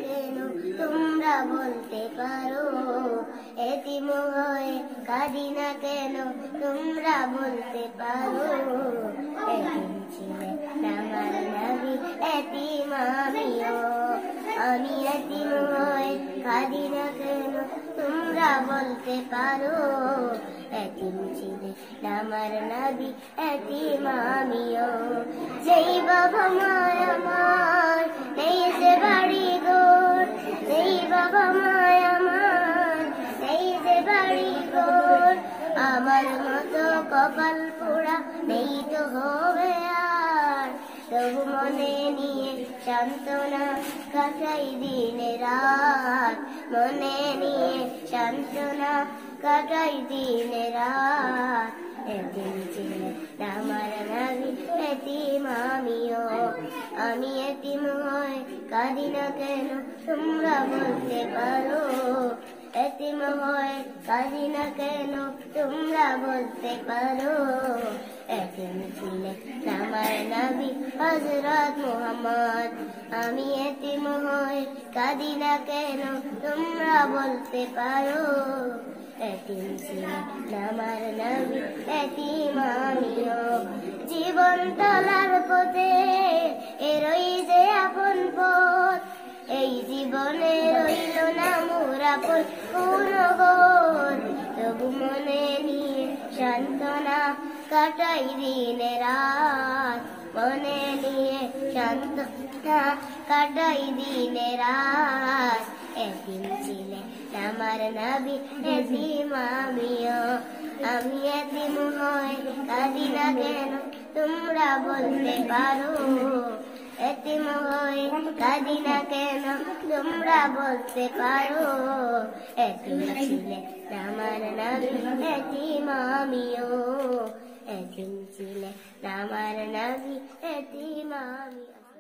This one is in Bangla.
কেন তোমরা বলতে পারো, এতিম হয়ে কাঁদি না কেন তোমরা বলতে পারো। এতিম ছিলেন আমার নবী, এতিম আমিও, আমি এতিম হয়ে কাঁদি না কেন তোমরা বলতে পারো। এতিম ছিলেন আমার নবী, এতিম আমিও। যেই বাবা মায় আমার নেই যে বাড়ি ঘর, নেই বাবা মায় আমার নেই যে বাড়ি ঘর, আমার মতো কপাল পোড়া নেই তো হবে আর। তবু মনে নিয়ে সান্ত্বনা কাটাই দিনে রাত, মনে নিয়ে সান্ত্বনা কাটাই দিনে রাত। এতিম ছিলেন আমার নবী, এতিম আমিও, আমি এতিম হয়ে কাঁদি না কেন তোমরা বলতে পারো। এতিম হয়ে কাঁদি না কেন তোমরা বলতে পারো। এতিম ছিলেন আমার নবী হযরত মুহাম্মদ, আমি এতিম হয়ে কাঁদি না কেন তোমরা বলতে পারো। এতিম ছিলেন আমার নবী, এতিম আমিও। জীবন চলার পথে এরই যে আপন পথ, এই জীবনে রইল না মোর আপন কোনো ঘর। তবু মনে নিয়ে সান্ত্বনা কাটাই দিনে রাত, মনে নিয়ে সান্ত্বনা কাটাই দিনে রাত। এতিম ছিলেন আমার নবী, এতিম আমিও, আমি এতিম হয়ে কাঁদি না কেন তোমরা বলতে পারো। এতিম হয়ে কাঁদি না কেন তোমরা বলতে পারো। এতিম ছিলেন আমার নবী, এতিম আমিও, এতিম ছিলেন আমার নবী, এতিম আমিও।